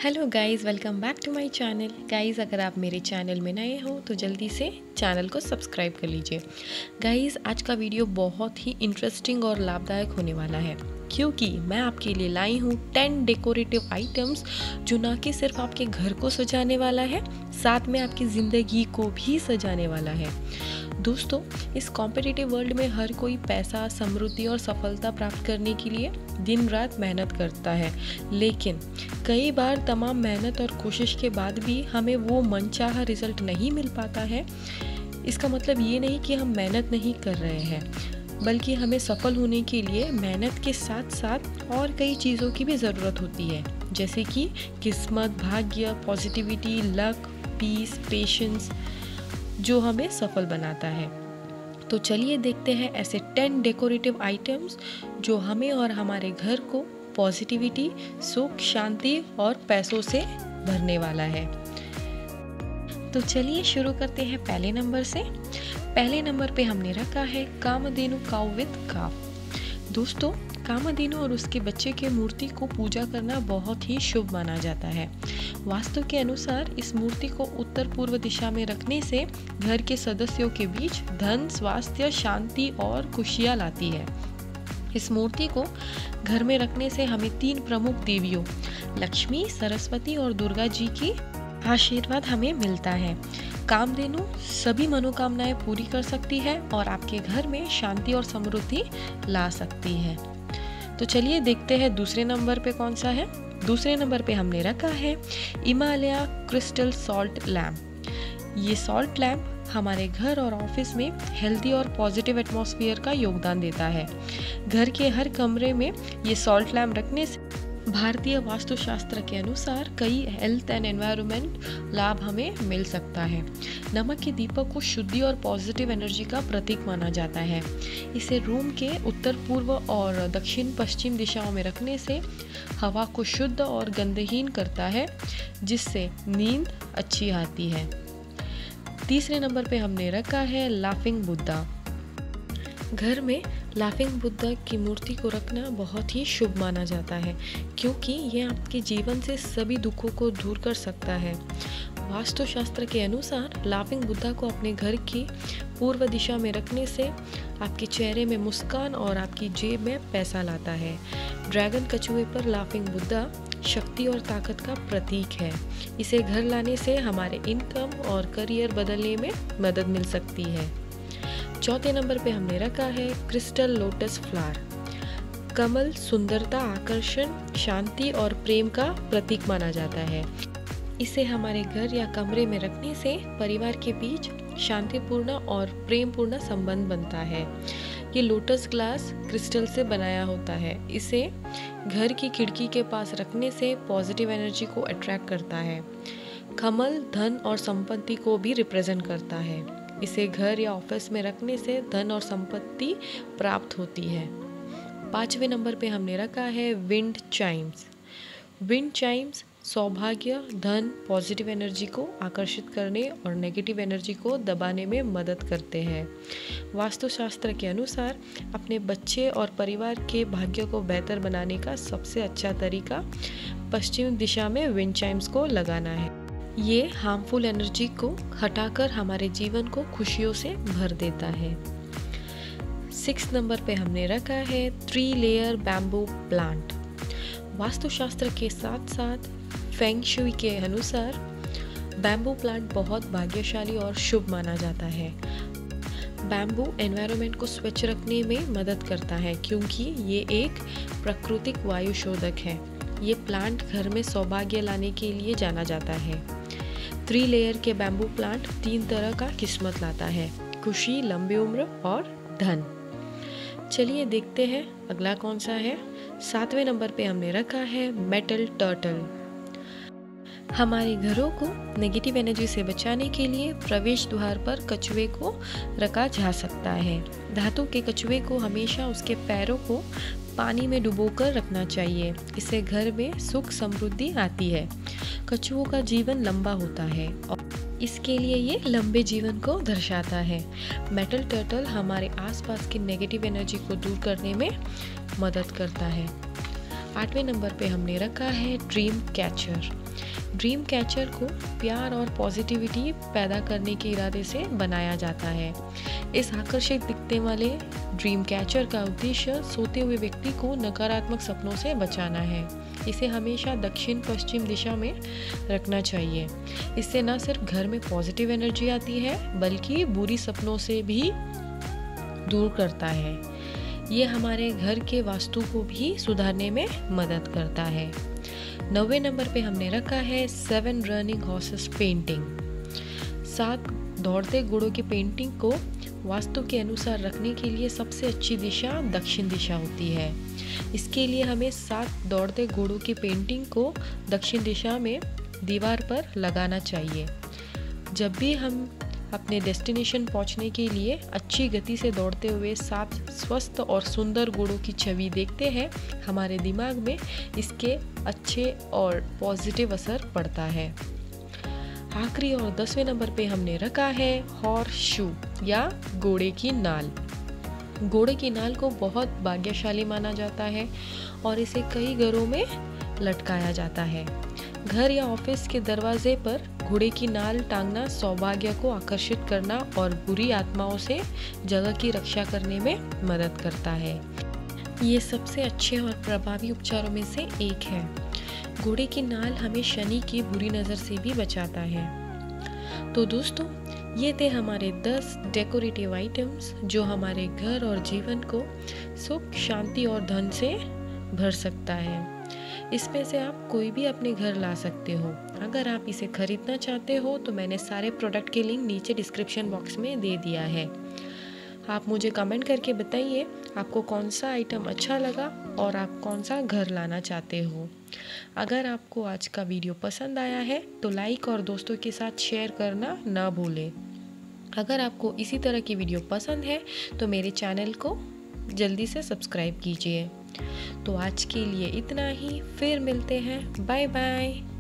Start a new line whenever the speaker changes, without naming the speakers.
Hello guys, welcome back to my channel. Guys, अगर आप मेरे चैनल में नए हो तो जल्दी से चैनल को सब्सक्राइब कर लीजिए। गाइस, आज का वीडियो बहुत ही इंटरेस्टिंग और लाभदायक होने वाला है, क्योंकि मैं आपके लिए लाई हूँ 10 डेकोरेटिव आइटम्स जो ना कि सिर्फ आपके घर को सजाने वाला है, साथ में आपकी ज़िंदगी को भी सजाने वाला है। दोस्तों, इस कॉम्पिटिटिव वर्ल्ड में हर कोई पैसा, समृद्धि और सफलता प्राप्त करने के लिए दिन रात मेहनत करता है, लेकिन कई बार तमाम मेहनत और कोशिश के बाद भी हमें वो मनचाहा रिजल्ट नहीं मिल पाता है। इसका मतलब ये नहीं कि हम मेहनत नहीं कर रहे हैं, बल्कि हमें सफल होने के लिए मेहनत के साथ साथ और कई चीज़ों की भी ज़रूरत होती है, जैसे कि किस्मत, भाग्य, पॉजिटिविटी, लक, पीस, पेशेंस, जो हमें सफल बनाता है। तो चलिए देखते हैं ऐसे 10 डेकोरेटिव आइटम्स जो हमें और हमारे घर को पॉजिटिविटी, सुख, शांति और पैसों से भरने वाला है। तो चलिए शुरू करते हैं पहले नंबर से। पहले नंबर पे हमने रखा है कामधेनु काऊ विद काफ। दोस्तों, कामधेनु और उसके बच्चे के मूर्ति को पूजा करना बहुत ही शुभ माना जाता है। वास्तु के अनुसार इस मूर्ति को उत्तर पूर्व दिशा में रखने से घर के सदस्यों के बीच धन, स्वास्थ्य, शांति और खुशियाँ लाती है। इस मूर्ति को घर में रखने से हमें 3 प्रमुख देवियों लक्ष्मी, सरस्वती और दुर्गा जी की आशीर्वाद हमें मिलता है। कामधेनु सभी मनोकामनाएं पूरी कर सकती है और आपके घर में शांति और समृद्धि ला सकती है। तो चलिए देखते हैं दूसरे नंबर पे कौन सा है। दूसरे नंबर पे हमने रखा है हिमालय क्रिस्टल सॉल्ट लैम्प। ये सॉल्ट लैम्प हमारे घर और ऑफिस में हेल्दी और पॉजिटिव एटमॉस्फेयर का योगदान देता है। घर के हर कमरे में ये सॉल्ट लैम्प रखने से भारतीय वास्तुशास्त्र के अनुसार कई हेल्थ एंड एनवायरनमेंट लाभ हमें मिल सकता है। नमक के दीपक को शुद्धि और पॉजिटिव एनर्जी का प्रतीक माना जाता है। इसे रूम के उत्तर पूर्व और दक्षिण पश्चिम दिशाओं में रखने से हवा को शुद्ध और गंधहीन करता है, जिससे नींद अच्छी आती है। तीसरे नंबर पे हमने रखा है लाफिंग बुद्धा। घर में लाफिंग बुद्धा की मूर्ति को रखना बहुत ही शुभ माना जाता है, क्योंकि ये आपके जीवन से सभी दुखों को दूर कर सकता है। वास्तुशास्त्र के अनुसार लाफिंग बुद्धा को अपने घर की पूर्व दिशा में रखने से आपके चेहरे में मुस्कान और आपकी जेब में पैसा लाता है। ड्रैगन कछुए पर लाफिंग बुद्धा शक्ति और ताकत का प्रतीक है। इसे घर लाने से हमारे इनकम और करियर बदलने में मदद मिल सकती है। चौथे नंबर पे हमने रखा है क्रिस्टल लोटस फ्लावर। कमल सुंदरता, आकर्षण, शांति और प्रेम का प्रतीक माना जाता है। इसे हमारे घर या कमरे में रखने से परिवार के बीच शांतिपूर्ण और प्रेमपूर्ण संबंध बनता है। ये लोटस ग्लास क्रिस्टल से बनाया होता है। इसे घर की खिड़की के पास रखने से पॉजिटिव एनर्जी को अट्रैक्ट करता है। कमल धन और संपत्ति को भी रिप्रेजेंट करता है। इसे घर या ऑफिस में रखने से धन और संपत्ति प्राप्त होती है। 5वें नंबर पे हमने रखा है विंड चाइम्स। विंड चाइम्स सौभाग्य, धन, पॉजिटिव एनर्जी को आकर्षित करने और नेगेटिव एनर्जी को दबाने में मदद करते हैं। वास्तुशास्त्र के अनुसार अपने बच्चे और परिवार के भाग्य को बेहतर बनाने का सबसे अच्छा तरीका पश्चिम दिशा में विंड चाइम्स को लगाना है। ये हार्मफुल एनर्जी को हटाकर हमारे जीवन को खुशियों से भर देता है। 6 नंबर पे हमने रखा है 3 लेयर बैम्बू प्लांट। वास्तुशास्त्र के साथ साथ फेंग शुई के अनुसार बैम्बू प्लांट बहुत भाग्यशाली और शुभ माना जाता है। बैम्बू एनवायरनमेंट को स्वच्छ रखने में मदद करता है, क्योंकि ये एक प्राकृतिक वायु शोधक है। ये प्लांट घर में सौभाग्य लाने के लिए जाना जाता है। 3 लेयर के बैम्बू प्लांट 3 तरह का किस्मत लाता है: खुशी, लंबी उम्र और धन। चलिए देखते हैं अगला कौन सा है। 7वें नंबर पे हमने रखा है मेटल टर्टल। हमारे घरों को नेगेटिव एनर्जी से बचाने के लिए प्रवेश द्वार पर कछुए को रखा जा सकता है। धातु के कछुए को हमेशा उसके पैरों को पानी में डुबोकर रखना चाहिए। इससे घर में सुख समृद्धि आती है। कछुओं का जीवन लंबा होता है और इसके लिए ये लंबे जीवन को दर्शाता है। मेटल टर्टल हमारे आसपास की नेगेटिव एनर्जी को दूर करने में मदद करता है। 8वें नंबर पे हमने रखा है ड्रीम कैचर। ड्रीम कैचर को प्यार और पॉजिटिविटी पैदा करने के इरादे से बनाया जाता है। इस आकर्षक दिखने वाले ड्रीम कैचर का उद्देश्य सोते हुए व्यक्ति को नकारात्मक सपनों से बचाना है। इसे हमेशा दक्षिण पश्चिम दिशा में रखना चाहिए। इससे न सिर्फ घर में पॉजिटिव एनर्जी आती है बल्कि बुरी सपनों से भी दूर करता है। ये हमारे घर के वास्तु को भी सुधारने में मदद करता है। 9वें नंबर पे हमने रखा है 7 रनिंग हॉर्सेस पेंटिंग। 7 दौड़ते घोड़ों की पेंटिंग को वास्तु के अनुसार रखने के लिए सबसे अच्छी दिशा दक्षिण दिशा होती है। इसके लिए हमें 7 दौड़ते घोड़ों की पेंटिंग को दक्षिण दिशा में दीवार पर लगाना चाहिए। जब भी हम अपने डेस्टिनेशन पहुंचने के लिए अच्छी गति से दौड़ते हुए 7 स्वस्थ और सुंदर घोड़ों की छवि देखते हैं, हमारे दिमाग में इसके अच्छे और पॉजिटिव असर पड़ता है। आखिरी और 10वें नंबर पे हमने रखा है हॉर्स शू या घोड़े की नाल। घोड़े की नाल को बहुत भाग्यशाली माना जाता है और इसे कई घरों में लटकाया जाता है। घर या ऑफिस के दरवाजे पर घोड़े की नाल टांगना सौभाग्य को आकर्षित करना और बुरी आत्माओं से जगह की रक्षा करने में मदद करता है। ये सबसे अच्छे और प्रभावी उपचारों में से एक है। घोड़े की नाल हमें शनि की बुरी नज़र से भी बचाता है। तो दोस्तों, ये थे हमारे 10 डेकोरेटिव आइटम्स जो हमारे घर और जीवन को सुख, शांति और धन से भर सकता है। इसमें से आप कोई भी अपने घर ला सकते हो। अगर आप इसे खरीदना चाहते हो तो मैंने सारे प्रोडक्ट के लिंक नीचे डिस्क्रिप्शन बॉक्स में दे दिया है। आप मुझे कमेंट करके बताइए आपको कौन सा आइटम अच्छा लगा और आप कौन सा घर लाना चाहते हो। अगर आपको आज का वीडियो पसंद आया है तो लाइक और दोस्तों के साथ शेयर करना ना भूलें। अगर आपको इसी तरह की वीडियो पसंद है तो मेरे चैनल को जल्दी से सब्सक्राइब कीजिए। तो आज के लिए इतना ही, फिर मिलते हैं। Bye bye.